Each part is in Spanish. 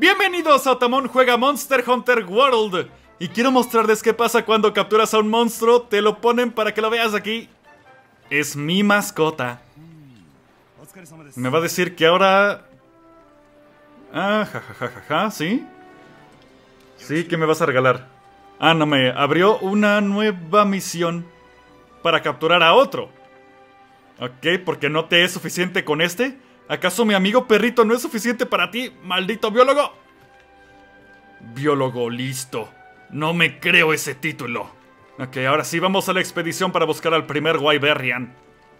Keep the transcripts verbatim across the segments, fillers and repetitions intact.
Bienvenidos a Otamon Juega Monster Hunter World. Y quiero mostrarles qué pasa cuando capturas a un monstruo. Te lo ponen para que lo veas aquí. Es mi mascota. Me va a decir que ahora... Ah, jajajaja, ja, ja, ja, ¿sí? Sí, ¿qué me vas a regalar? Ah, no, me abrió una nueva misión para capturar a otro. Ok, porque no te es suficiente con este. ¿Acaso mi amigo perrito no es suficiente para ti, maldito biólogo? Biólogo listo. No me creo ese título. Ok, ahora sí, vamos a la expedición para buscar al primer Wyverian.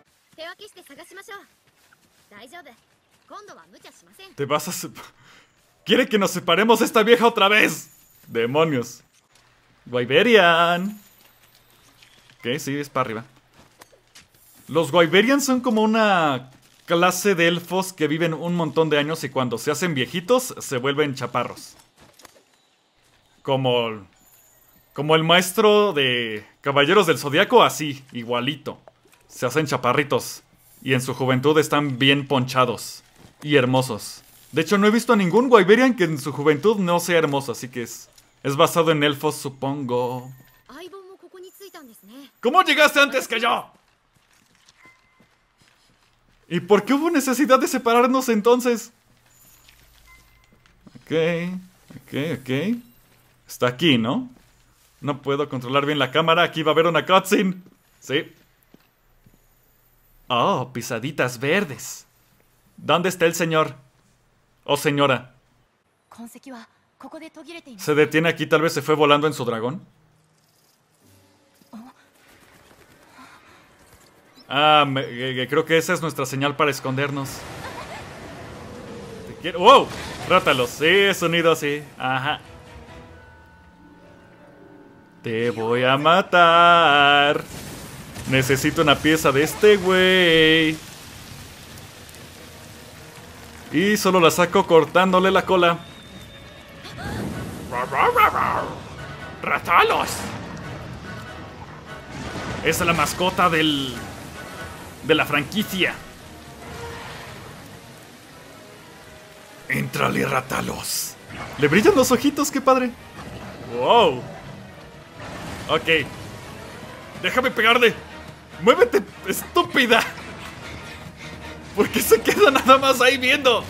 Te vas a... sep- ¿Quiere que nos separemos de esta vieja otra vez? Demonios. Wyverian. Ok, sí, es para arriba. Los Wyverians son como una clase de elfos que viven un montón de años y cuando se hacen viejitos se vuelven chaparros. Como... Como el maestro de Caballeros del Zodiaco, así, igualito. Se hacen chaparritos y en su juventud están bien ponchados y hermosos. De hecho, no he visto a ningún Wyverian que en su juventud no sea hermoso, así que es, es basado en elfos, supongo. ¿Cómo llegaste antes que yo? ¿Y por qué hubo necesidad de separarnos entonces? Ok, ok, ok. Está aquí, ¿no? No puedo controlar bien la cámara. Aquí va a haber una cutscene. Sí. Oh, pisaditas verdes. ¿Dónde está el señor? O señora. ¿Se detiene aquí? Tal vez se fue volando en su dragón. Ah, me, eh, creo que esa es nuestra señal para escondernos. ¿Te quiero? ¡Wow! Rátalos. Sí, sonido así. Ajá. Te voy a matar. Necesito una pieza de este güey. Y solo la saco cortándole la cola. ¡Ratalos! Esa es la mascota del... de la franquicia. Éntrale, Ratalos. Le brillan los ojitos, qué padre. Wow. Ok. Déjame pegarle. ¡Muévete, estúpida! ¿Por qué se queda nada más ahí viendo?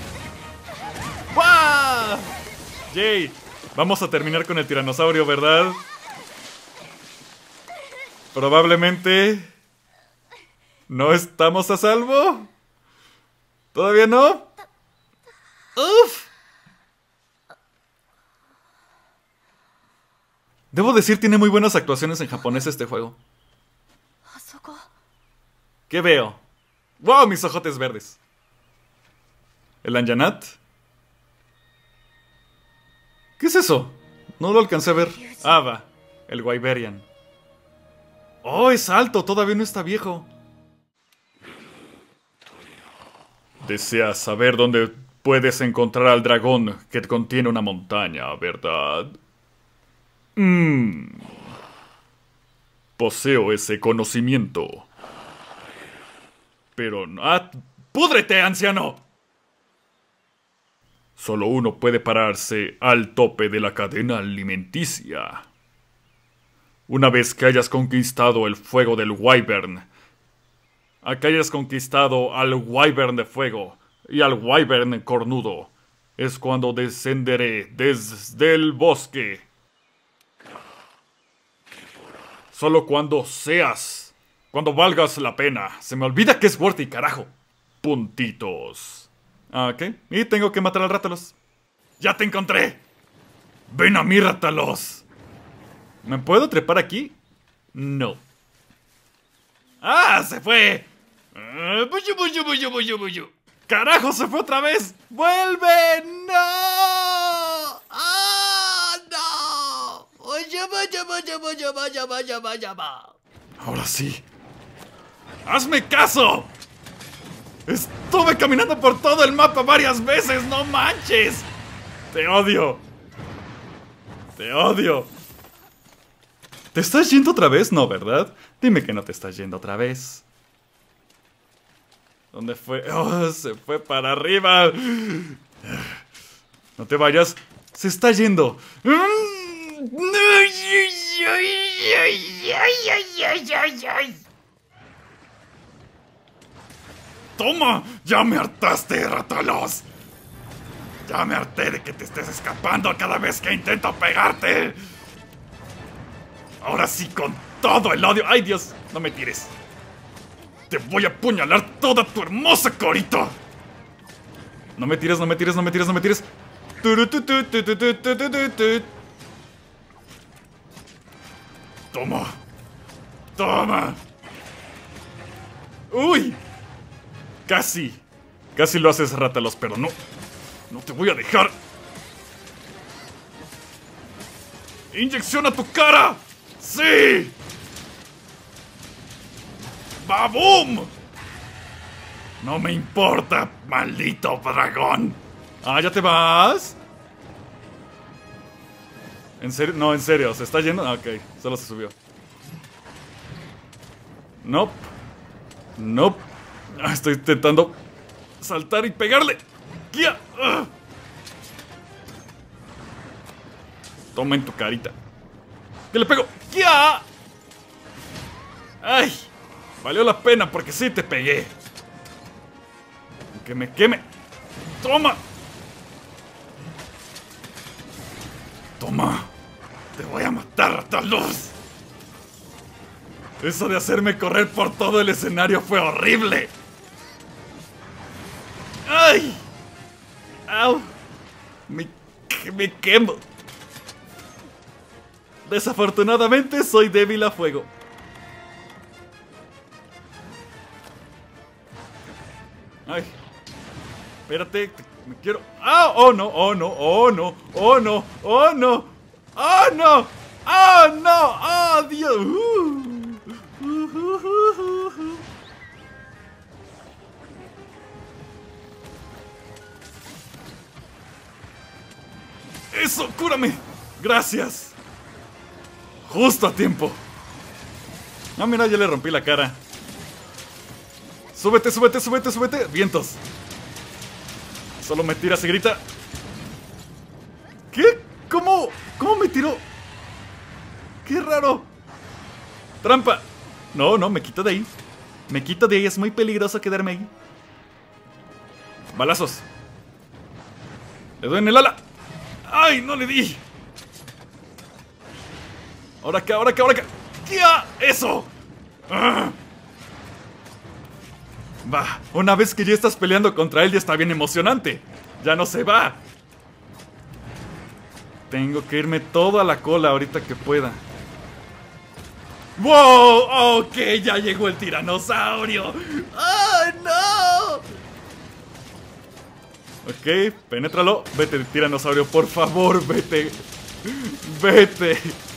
¡Wow! Jay, vamos a terminar con el tiranosaurio, ¿verdad? Probablemente... ¿No estamos a salvo? ¿Todavía no? ¡Uf! Debo decir, tiene muy buenas actuaciones en japonés este juego. ¿Qué veo? ¡Wow! Mis ojotes verdes. ¿El Anjanat? ¿Qué es eso? No lo alcancé a ver. Ah, va. El Wyverian. ¡Oh, es alto! Todavía no está viejo. Deseas saber dónde puedes encontrar al dragón que contiene una montaña, ¿verdad? Mmm. Poseo ese conocimiento. Pero no... ¡Ah! ¡Púdrete, anciano! Solo uno puede pararse al tope de la cadena alimenticia. Una vez que hayas conquistado el fuego del Wyvern, a que hayas conquistado al Wyvern de fuego y al Wyvern cornudo, es cuando descenderé desde el bosque. Solo cuando seas... Cuando valgas la pena. Se me olvida que es Worthy, carajo. Puntitos. Ah, ok. Y tengo que matar al Rátalos. ¡Ya te encontré! ¡Ven a mí, Rátalos! ¿Me puedo trepar aquí? No. ¡Ah! ¡Se fue! Uh, buyu, buyu, buyu, buyu, buyu. ¡Carajo! ¡Se fue otra vez! ¡Vuelve! ¡No! ¡Ah! ¡No! Buyu, buyu, buyu, buyu, buyu, buyu, buyu, buyu. Ahora sí. ¡Hazme caso! Estuve caminando por todo el mapa varias veces, ¡no manches! ¡Te odio! ¡Te odio! ¿Te estás yendo otra vez? No, ¿verdad? Dime que no te estás yendo otra vez. ¿Dónde fue? ¡Oh, se fue para arriba! No te vayas. Se está yendo. ¡Toma! ¡Ya me hartaste, Rátalos! Ya me harté de que te estés escapando cada vez que intento pegarte. Ahora sí, con todo el odio. ¡Ay, Dios! No me tires. Te voy a apuñalar toda tu hermosa corita. No me tires, no me tires, no me tires, no me tires. Toma. Toma. Uy. Casi. Casi lo haces, Rátalos, pero no. No te voy a dejar. ¡Inyección a tu cara! ¡Sí! ¡Babum! No me importa, maldito dragón. Ah, ¿ya te vas? ¿En serio? No, en serio, ¿se está yendo? Ah, ok, solo se subió. Nope. Nope. Ah, estoy intentando saltar y pegarle. ¡Kia! ¡Ah! Toma en tu carita. ¿Qué le pego? ¡Kia! ¡Ay! Valió la pena porque sí te pegué. Que me queme. ¡Toma! ¡Toma! ¡Te voy a matar, Rátalos! Eso de hacerme correr por todo el escenario fue horrible. ¡Ay! ¡Au! Me, me quemo. Desafortunadamente soy débil a fuego. Ay. Espérate, me quiero... ¡Ah! ¡Oh, no! ¡Oh, no! ¡Oh, no! ¡Oh, no! ¡Oh, no! ¡Oh, no! ¡Oh, no! ¡Oh, Dios! Uh. Uh, uh, uh, uh. ¡Eso! ¡Cúrame! ¡Gracias! Justo a tiempo. Ah, mira, ya le rompí la cara. Súbete, súbete, súbete, súbete. Vientos. Solo me tira, se grita. ¿Qué? ¿Cómo? ¿Cómo me tiró? ¡Qué raro! ¡Trampa! No, no, me quito de ahí. Me quito de ahí, es muy peligroso quedarme ahí. Balazos. Le doy en el ala. ¡Ay, no le di! Ahora acá, ahora acá, ahora acá. ¡Ya! ¡Eso! ¡Ah! Va, una vez que ya estás peleando contra él ya está bien emocionante. Ya no se va. Tengo que irme todo a la cola ahorita que pueda. ¡Wow! ¡Ok! Ya llegó el tiranosaurio. ¡Oh, no! Ok, penétralo. Vete, tiranosaurio, por favor, vete. Vete.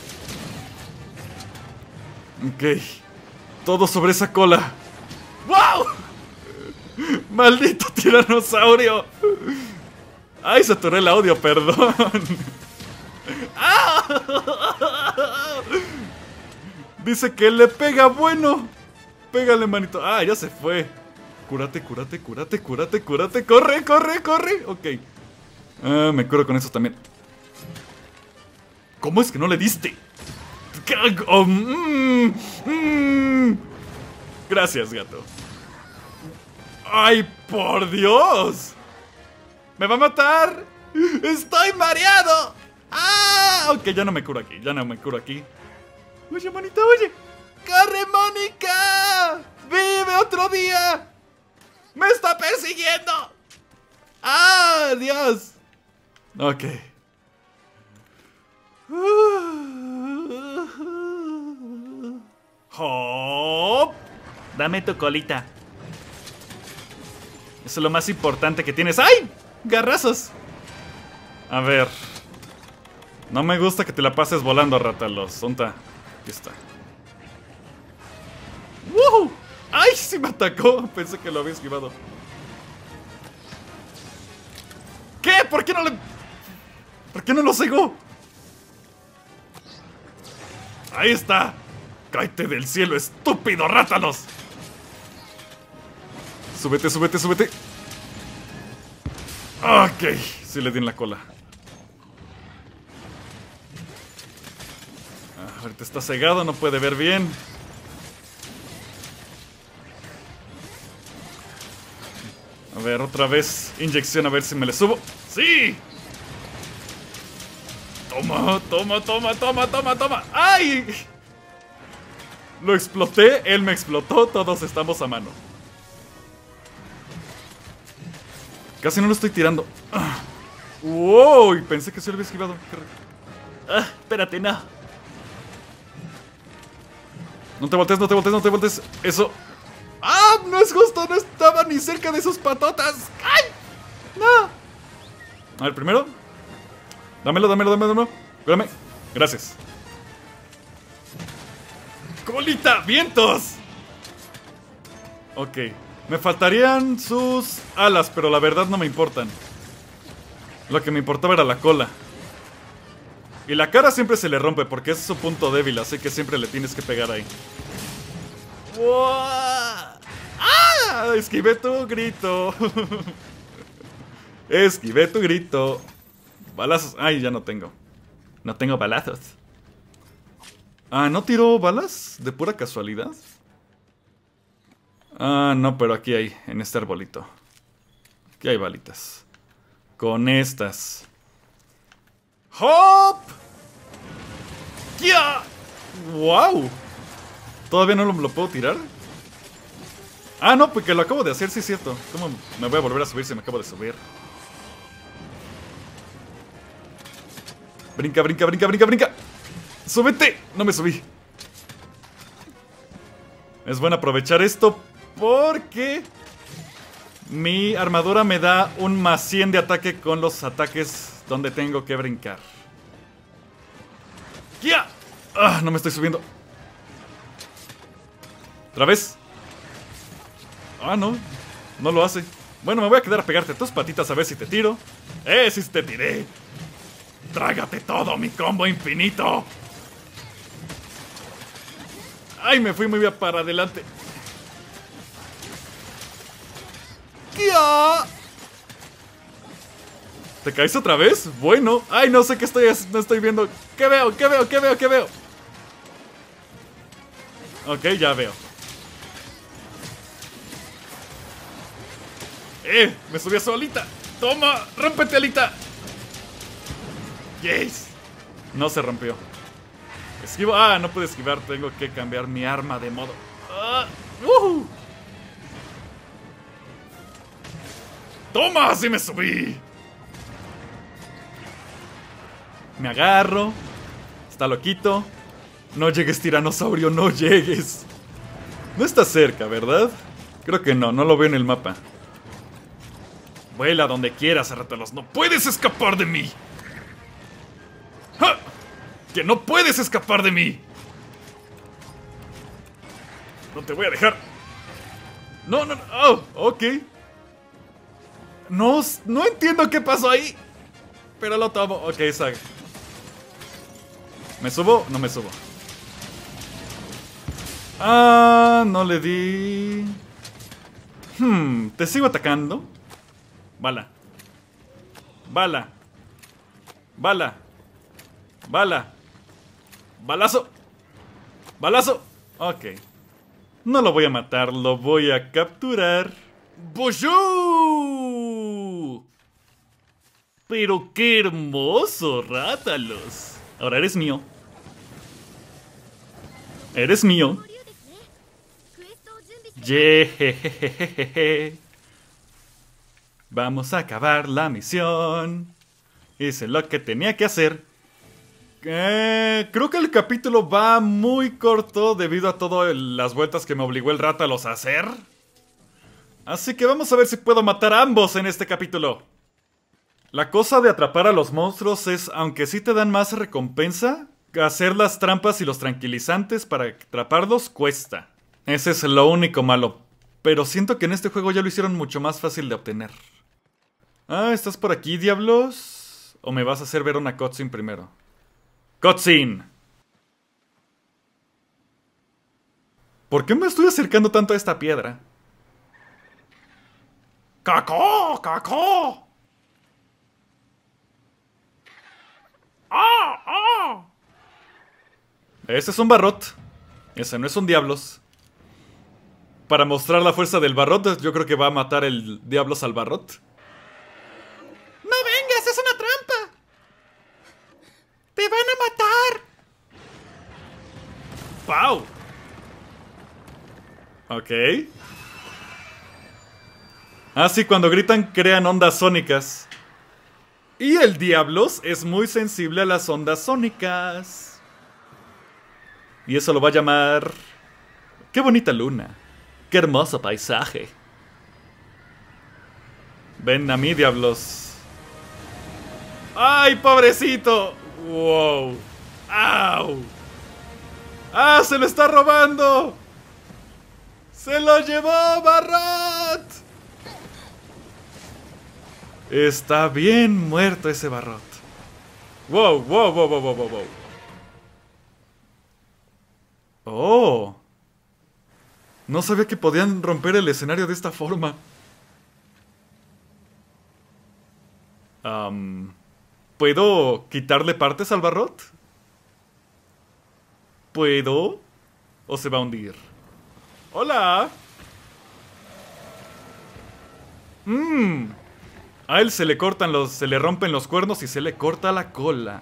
Ok. Todo sobre esa cola. ¡Wow! ¡Maldito tiranosaurio! ¡Ay, saturé el audio, perdón! ¡Ah! Dice que le pega bueno. Pégale, manito. Ah, ya se fue. Cúrate, cúrate, cúrate, cúrate, cúrate. ¡Corre, corre, corre! Ok. Ah, me curo con eso también. ¿Cómo es que no le diste? Oh, mm, mm. Gracias, gato. ¡Ay, por Dios! ¡Me va a matar! ¡Estoy mareado! ¡Ah! Ok, ya no me curo aquí, ya no me curo aquí. Oye, manita, oye. ¡Corre, Mónica! ¡Vive otro día! ¡Me está persiguiendo! ¡Ah, Dios! Ok. ¡Hop! Dame tu colita. Eso es lo más importante que tienes. ¡Ay! ¡Garrazos! A ver. No me gusta que te la pases volando, Rátalos. ¿Dónde está? Aquí está. ¡Woohoo! ¡Ay! Sí me atacó. Pensé que lo había esquivado. ¿Qué? ¿Por qué no le...? ¿Por qué no lo cegó? Ahí está. ¡Cáete del cielo, estúpido Rátalos! Súbete, súbete, súbete. Ok, sí le di en la cola. ahorita está cegado, no puede ver bien. A ver, otra vez inyección, a ver si me le subo. ¡Sí! Toma, toma, toma, toma, toma, toma. ¡Ay! Lo exploté, él me explotó, todos estamos a mano. Casi no lo estoy tirando. Ah. ¡Wow! Pensé que se lo había esquivado. Ah, espérate, no. No te voltees, no te voltees, no te voltees. Eso. ¡Ah! No es justo, no estaba ni cerca de sus patotas. ¡Ay! ¡No! A ver, primero. Dámelo, dámelo, dámelo, dámelo. Espérame. Gracias. ¡Colita! ¡Vientos! Ok. Me faltarían sus alas, pero la verdad no me importan. Lo que me importaba era la cola. Y la cara siempre se le rompe porque es su punto débil, así que siempre le tienes que pegar ahí. ¡Ah! Esquivé tu grito. Esquivé tu grito. Balazos. Ay, ya no tengo. No tengo balazos. Ah, ¿no tiró balas? ¿De pura casualidad? Ah, no, pero aquí hay, en este arbolito. Aquí hay balitas. Con estas. ¡Hop! ¡Ya! ¡Wow! ¿Todavía no lo, lo puedo tirar? Ah, no, porque lo acabo de hacer, sí es cierto. ¿Cómo me voy a volver a subir si me acabo de subir? Brinca, brinca, brinca, brinca, brinca. ¡Súbete! No me subí. Es bueno aprovechar esto porque mi armadura me da un más cien de ataque con los ataques donde tengo que brincar. ¡Ya! ¡Ah! No me estoy subiendo. ¿Otra vez? Ah, no. No lo hace. Bueno, me voy a quedar a pegarte tus patitas a ver si te tiro. ¡Eh, sí te tiré! ¡Trágate todo mi combo infinito! ¡Ay, me fui muy bien para adelante! ¡Ya! ¿Te caes otra vez? Bueno. ¡Ay, no sé qué estoy, no estoy viendo! ¿Qué veo? ¿Qué veo? ¿Qué veo? ¿Qué veo? Ok, ya veo. ¡Eh! Me subí solita. ¡Toma! ¡Rómpete, Alita! ¡Yes! No se rompió. Esquivo. Ah, no puedo esquivar. Tengo que cambiar mi arma de modo. Ah, uh. ¡Toma! ¡Así me subí! Me agarro. Está loquito. No llegues, tiranosaurio, no llegues. No está cerca, ¿verdad? Creo que no, no lo veo en el mapa. Vuela donde quieras, Arratalos. ¡No puedes escapar de mí! ¡Ja! ¡Que no puedes escapar de mí! No te voy a dejar. No, no, no. Oh, ok. No, no entiendo qué pasó ahí. Pero lo tomo. Ok, Saga. ¿Me subo? No me subo. Ah, no le di. Hmm, ¿te sigo atacando? Bala. Bala. Bala. Bala. Balazo. Balazo. Ok. No lo voy a matar, lo voy a capturar. ¡Boyú! Pero qué hermoso, Rátalos. Ahora eres mío. Eres mío. Yejejejeje. Vamos a acabar la misión. Hice lo que tenía que hacer. Eh, creo que el capítulo va muy corto debido a todas las vueltas que me obligó el Rátalos a hacer. Así que vamos a ver si puedo matar a ambos en este capítulo. La cosa de atrapar a los monstruos es, aunque sí te dan más recompensa, hacer las trampas y los tranquilizantes para atraparlos cuesta. Ese es lo único malo. Pero siento que en este juego ya lo hicieron mucho más fácil de obtener. Ah, ¿estás por aquí, diablos? ¿O me vas a hacer ver una cutscene primero? ¡Cutscene! ¿Por qué me estoy acercando tanto a esta piedra? ¡Cacó! ¡Cacó! ¡Ah! ¡Ah! Ese es un Barrot. Ese no es un Diablos. Para mostrar la fuerza del Barrot, yo creo que va a matar el Diablos al Barrot. ¡No vengas! ¡Es una trampa! ¡Te van a matar! ¡Pau! Ok. Ah, sí, cuando gritan crean ondas sónicas. Y el Diablos es muy sensible a las ondas sónicas. Y eso lo va a llamar... ¡Qué bonita luna! ¡Qué hermoso paisaje! Ven a mí, Diablos. ¡Ay, pobrecito! ¡Wow! ¡Au! ¡Ah, se lo está robando! ¡Se lo llevó, Barrot! Está bien muerto ese Barrot. ¡Wow, wow, wow, wow, wow, wow! ¡Oh! No sabía que podían romper el escenario de esta forma. Um, ¿Puedo quitarle partes al Barrot? ¿Puedo? ¿O se va a hundir? ¡Hola! Mmm. A él se le cortan los... se le rompen los cuernos y se le corta la cola.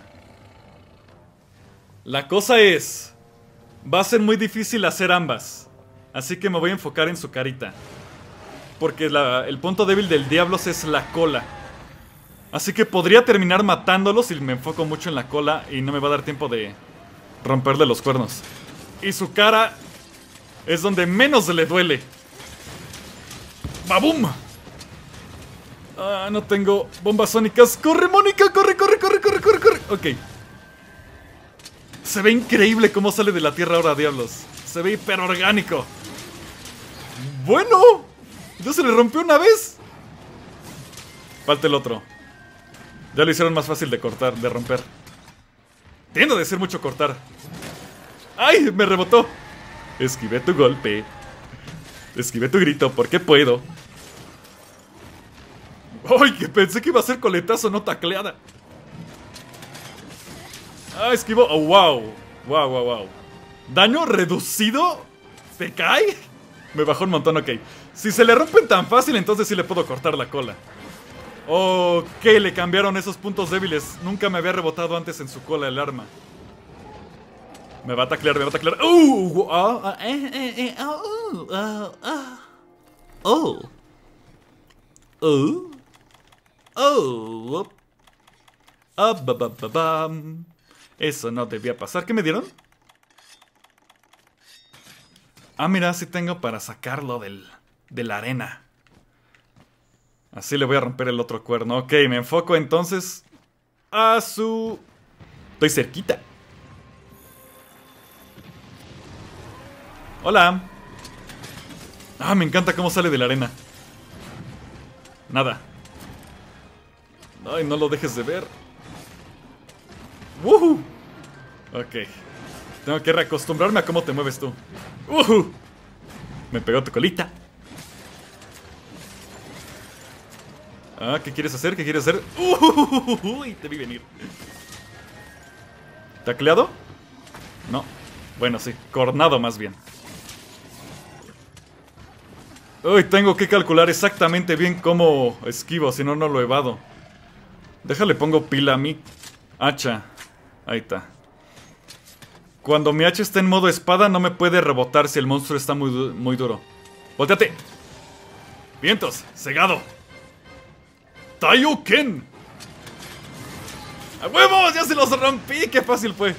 La cosa es... va a ser muy difícil hacer ambas. Así que me voy a enfocar en su carita. Porque la, el punto débil del Diablos es la cola. Así que podría terminar matándolo si me enfoco mucho en la cola y no me va a dar tiempo de romperle los cuernos. Y su cara es donde menos le duele. ¡Babum! Ah, no tengo bombas sónicas. ¡Corre, Mónica! ¡Corre, corre, corre, corre, corre, corre! Ok. Se ve increíble cómo sale de la tierra ahora, Diablos. Se ve hiperorgánico. Bueno, ya se le rompió una vez. Falta el otro. Ya lo hicieron más fácil de cortar, de romper. Tiende de ser mucho cortar. ¡Ay! Me rebotó. Esquivé tu golpe. Esquivé tu grito, porque puedo. ¡Ay! Que pensé que iba a ser coletazo, no tacleada. Ah, esquivó. Oh, wow. Wow, wow, wow. ¿Daño reducido? ¿Se cae? Me bajó un montón, ok. Si se le rompen tan fácil, entonces sí le puedo cortar la cola. Ok, le cambiaron esos puntos débiles. Nunca me había rebotado antes en su cola el arma. Me va a taclear, me va a taclear. ¡Uh! Oh, uh, eh, eh, eh, oh, uh, uh, oh. Oh. Oh. Oh, ba, ba, ba, bam. Eso no debía pasar. ¿Qué me dieron? Ah, mira, sí tengo para sacarlo del, de la arena. Así le voy a romper el otro cuerno. Ok, me enfoco entonces a su... Estoy cerquita. Hola. Ah, me encanta cómo sale de la arena. Nada. Ay, no lo dejes de ver. ¡Woohoo! Ok. Tengo que reacostumbrarme a cómo te mueves tú. ¡Woohoo! Me pegó tu colita. Ah, ¿qué quieres hacer? ¿Qué quieres hacer? ¡Uy! Te vi venir. ¿Tacleado? No. Bueno, sí. Cornado más bien. Uy, tengo que calcular exactamente bien cómo esquivo, si no, no lo evado. Déjale, pongo pila a mi hacha. Ahí está. Cuando mi hacha está en modo espada, no me puede rebotar si el monstruo está muy, du muy duro. ¡Volteate! ¡Vientos! ¡Cegado! ¡Taiyuken! ¡A huevos! ¡Ya se los rompí! ¡Qué fácil fue!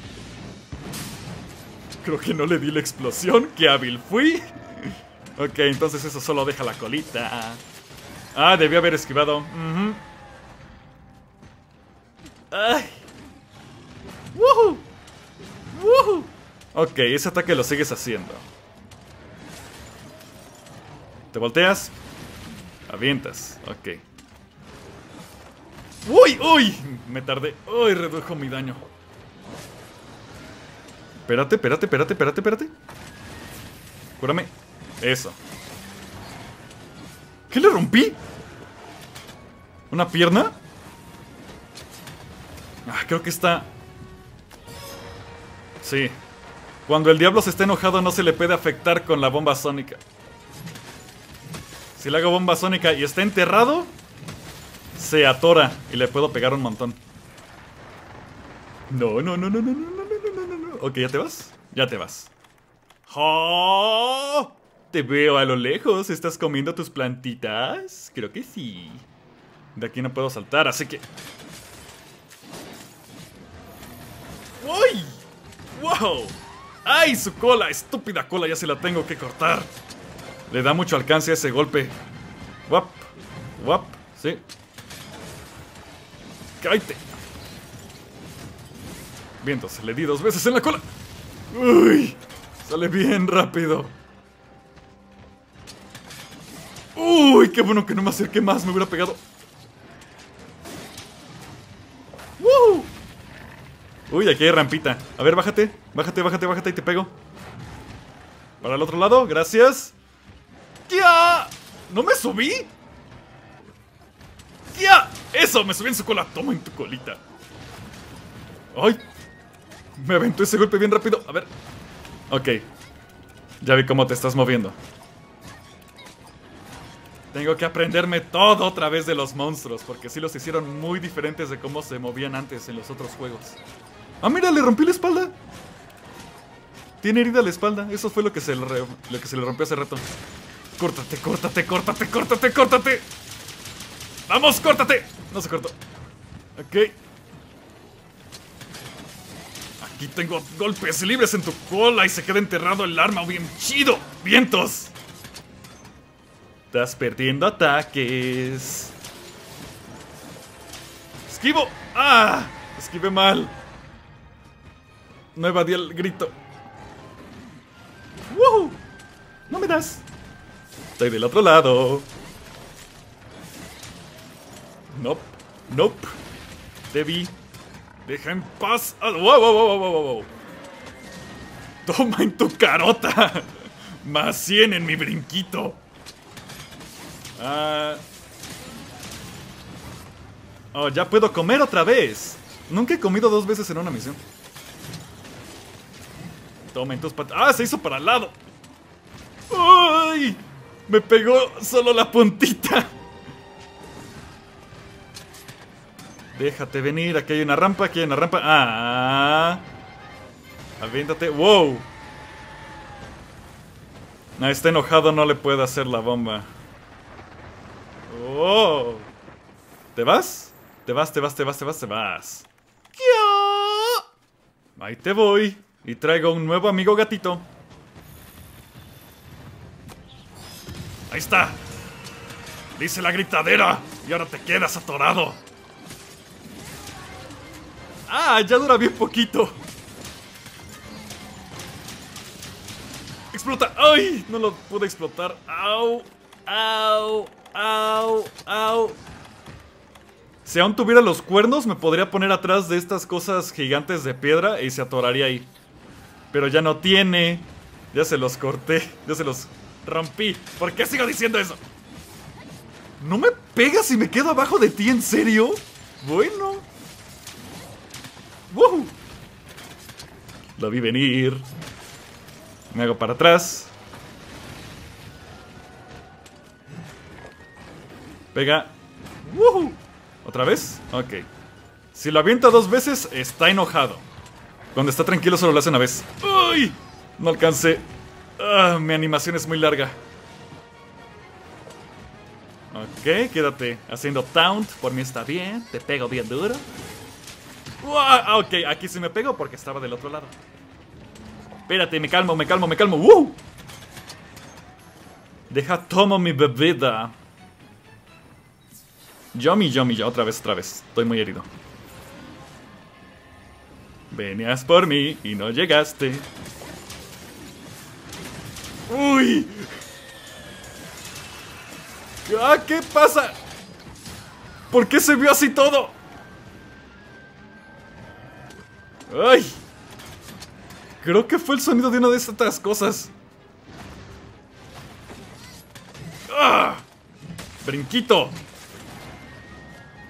Creo que no le di la explosión. ¡Qué hábil fui! Ok, entonces eso solo deja la colita. Ah, debí haber esquivado. Uh-huh. ¡Ay! ¡Woohoo! ¡Woohoo! Ok, ese ataque lo sigues haciendo. Te volteas. Avientas. Ok. ¡Uy! ¡Uy! Me tardé. ¡Uy! Redujo mi daño. Espérate, espérate, espérate, espérate, espérate. Cúrame. Eso. ¿Qué le rompí? ¿Una pierna? Ah, creo que está... Sí. Cuando el diablo se está enojado no se le puede afectar con la bomba sónica. Si le hago bomba sónica y está enterrado, se atora y le puedo pegar un montón. No, no, no, no, no, no, no, no, no, no. Ok, ¿ya te vas? Ya te vas. ¡Oh! Te veo a lo lejos. ¿Estás comiendo tus plantitas? Creo que sí. De aquí no puedo saltar, así que... ¡Uy! ¡Wow! ¡Ay, su cola! Estúpida cola, ya se la tengo que cortar. Le da mucho alcance a ese golpe. ¡Wap! ¡Wap! Sí. ¡Cállate! Vientos, le di dos veces en la cola. ¡Uy! Sale bien rápido. ¡Uy! ¡Qué bueno que no me acerqué más! Me hubiera pegado. ¡Woo! Uy, aquí hay rampita. A ver, bájate. Bájate, bájate, bájate y te pego. Para el otro lado, gracias. ¡Ya! ¿No me subí? ¡Ya! ¡Eso! Me subí en su cola. Toma en tu colita. ¡Ay! Me aventó ese golpe bien rápido. A ver. Ok. Ya vi cómo te estás moviendo. Tengo que aprenderme todo otra vez de los monstruos, porque sí los hicieron muy diferentes de cómo se movían antes en los otros juegos. ¡Ah, mira! Le rompí la espalda. Tiene herida la espalda. Eso fue lo que se le, re... lo que se le rompió hace rato. Córtate, córtate, córtate, córtate, córtate. ¡Vamos, córtate! No se cortó. Ok. Aquí tengo golpes libres en tu cola y se queda enterrado el arma bien chido. ¡Vientos! Estás perdiendo ataques. ¡Esquivo! ¡Ah! Esquivé mal. No evadí el grito. ¡Woohoo! No me das. Estoy del otro lado. Nope. Nope. Te vi. Deja en paz. Oh, wow, wow, wow, wow, wow. Toma en tu carota. Más cien en mi brinquito. Ah. Oh, ya puedo comer otra vez. Nunca he comido dos veces en una misión. Toma en tus patas. ¡Ah! Se hizo para el lado. ¡Uy! Me pegó solo la puntita. Déjate venir. Aquí hay una rampa. Aquí hay una rampa. ¡Ah! Aviéntate. ¡Wow! No, está enojado. No le puedo hacer la bomba. ¡Oh! ¿Te vas? Te vas, te vas, te vas, te vas, te vas. Ahí te voy. Y traigo un nuevo amigo gatito. Ahí está. Dice la gritadera. Y ahora te quedas atorado. Ah, ya dura bien poquito. Explota. ¡Ay! No lo pude explotar. ¡Au! ¡Au! ¡Au! ¡Au! Si aún tuviera los cuernos, me podría poner atrás de estas cosas gigantes de piedra y se atoraría ahí. Pero ya no tiene. Ya se los corté. Ya se los rompí. ¿Por qué sigo diciendo eso? ¿No me pegas si me quedo abajo de ti? ¿En serio? Bueno. ¡Wow! Lo vi venir. Me hago para atrás. Pega. ¡Woohoo! ¿Otra vez? Ok. Si lo avienta dos veces, está enojado. Cuando está tranquilo solo lo hace una vez. ¡Uy! No alcancé. Ah, mi animación es muy larga. Ok, quédate haciendo taunt. Por mí está bien. Te pego bien duro. ¡Wow! Ok, aquí sí me pego porque estaba del otro lado. Espérate, me calmo, me calmo, me calmo. ¡Uh! Deja, tomo mi bebida. Yummy, yummy, ya, otra vez, otra vez. Estoy muy herido. Venías por mí y no llegaste. ¡Uy! ¡Ah! ¿Qué pasa? ¿Por qué se vio así todo? ¡Ay! Creo que fue el sonido de una de estas cosas. ¡Ah! ¡Brinquito!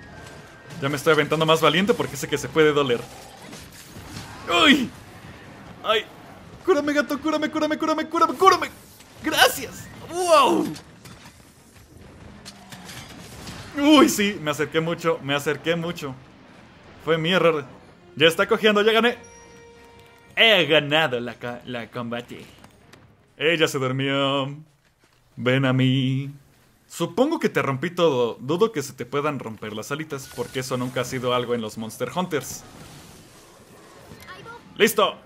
Ya me estoy aventando más valiente porque sé que se puede doler. ¡Uy! ¡Ay! ¡Cúrame, gato! ¡Cúrame, cúrame, cúrame, cúrame, cúrame! ¡Gracias! ¡Wow! Uy, sí, me acerqué mucho, me acerqué mucho. Fue mi error. Ya está cogiendo, ya gané. He ganado la, la combate. Ella se durmió. Ven a mí. Supongo que te rompí todo. Dudo que se te puedan romper las alitas, porque eso nunca ha sido algo en los Monster Hunters. ¡Listo!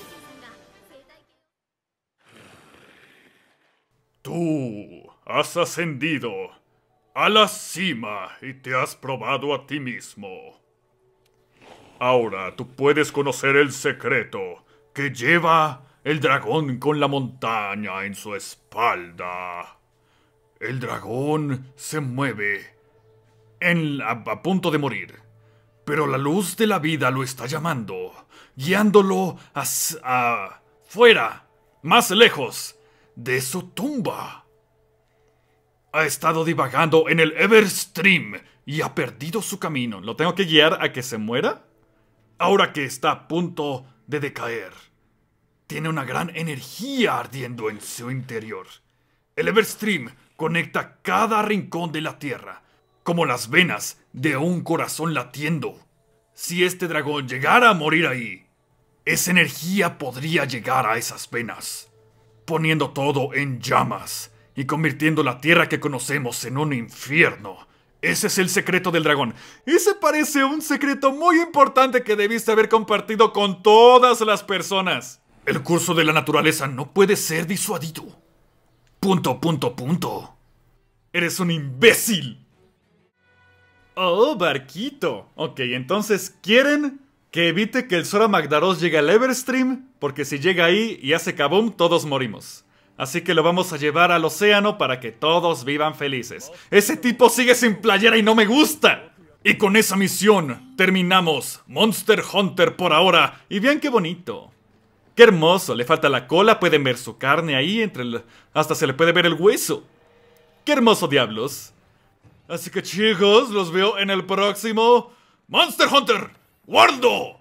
Tú has ascendido a la cima y te has probado a ti mismo. Ahora tú puedes conocer el secreto que lleva el dragón con la montaña en su espalda. El dragón se mueve en, a, a punto de morir, pero la luz de la vida lo está llamando, guiándolo a, a fuera, más lejos de su tumba. Ha estado divagando en el Everstream y ha perdido su camino. ¿Lo tengo que guiar a que se muera? Ahora que está a punto de decaer, tiene una gran energía ardiendo en su interior. El Everstream conecta cada rincón de la tierra, como las venas de un corazón latiendo. Si este dragón llegara a morir ahí, esa energía podría llegar a esas venas, poniendo todo en llamas y convirtiendo la tierra que conocemos en un infierno. Ese es el secreto del dragón. Ese parece un secreto muy importante que debiste haber compartido con todas las personas. El curso de la naturaleza no puede ser disuadido. Punto, punto, punto. Eres un imbécil. Oh, barquito. Ok, entonces, ¿quieren que evite que el Zora Magdaros llegue al Everstream? Porque si llega ahí y hace kaboom, todos morimos. Así que lo vamos a llevar al océano para que todos vivan felices. Ese tipo sigue sin playera y no me gusta. Y con esa misión terminamos Monster Hunter por ahora. Y vean qué bonito. Qué hermoso, le falta la cola, pueden ver su carne ahí, entre el... hasta se le puede ver el hueso. Qué hermoso, diablos. Así que chicos, los veo en el próximo Monster Hunter World.